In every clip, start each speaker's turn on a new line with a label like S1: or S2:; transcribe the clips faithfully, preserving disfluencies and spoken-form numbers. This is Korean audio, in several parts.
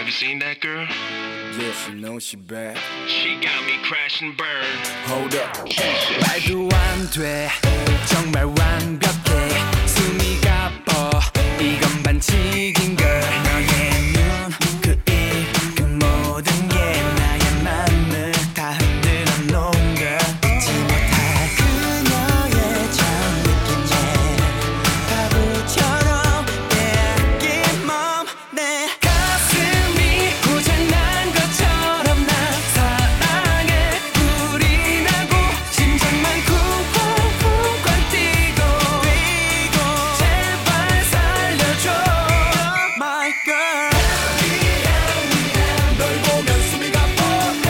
S1: you seen that girl?
S2: Yeah, she knows she bad.
S1: She got me crash and burn.
S2: Hold up. 말도 안 돼. 정말 완벽해. 숨이 가뻐. 이건 반칙인 걸. 너의 눈, 그 입, 그 모든 게 나의 맘을 다 흔들어 놓은 걸. 잊지 못할 그녀의 처음 느낌에 바보처럼 빼앗긴 몸. 내 가슴이 고장난 것처럼 난 사랑에 불이 나고 심장만 쿵쿵쿵쾅 뛰고 제발 살려줘 My girl. 널 보면 숨이 가빠.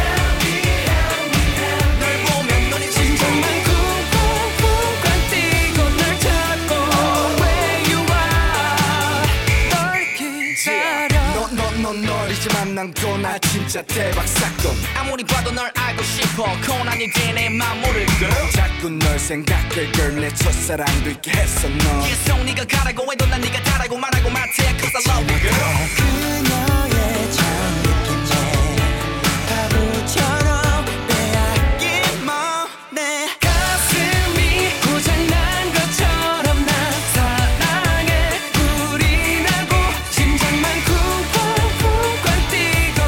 S2: 널 보면 눈이 심장만 쿵쿵쿵쾅 뛰고 널 찾고 Where you are 널 기다려. 너너너 너리지만 난 나 진짜 대박 사건.
S3: 아무리 봐도 널 알고 싶어 고난이지 내 맘 모를 girl.
S2: 자꾸 널 생각해 girl. 내 첫사랑도 있게 했어 너.
S3: 계속 네가 가라고 해도 난 네가 가라고 말하고 마트야 cause I love you girl.
S2: 그녀의 처음 느낌에 바보처럼 빼앗긴 몸. 내 가슴이 고장난 것처럼 난 사랑에 불이 나고 심장만 쿵쿵쿵쾅 뛰고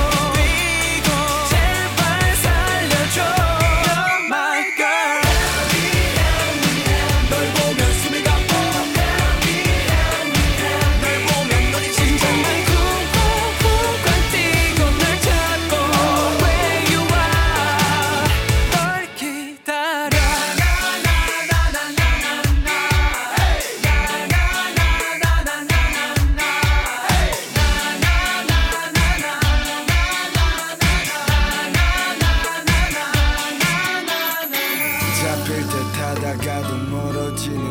S2: 제발 살려줘 My girl. 널 보면 숨이 가빠. 널 보면 눈이 심장만 쿵쿵쿵쾅 뛰고 널 찾고 Where you are 널 기다려. 잡힐 듯 하다가도 멀어지는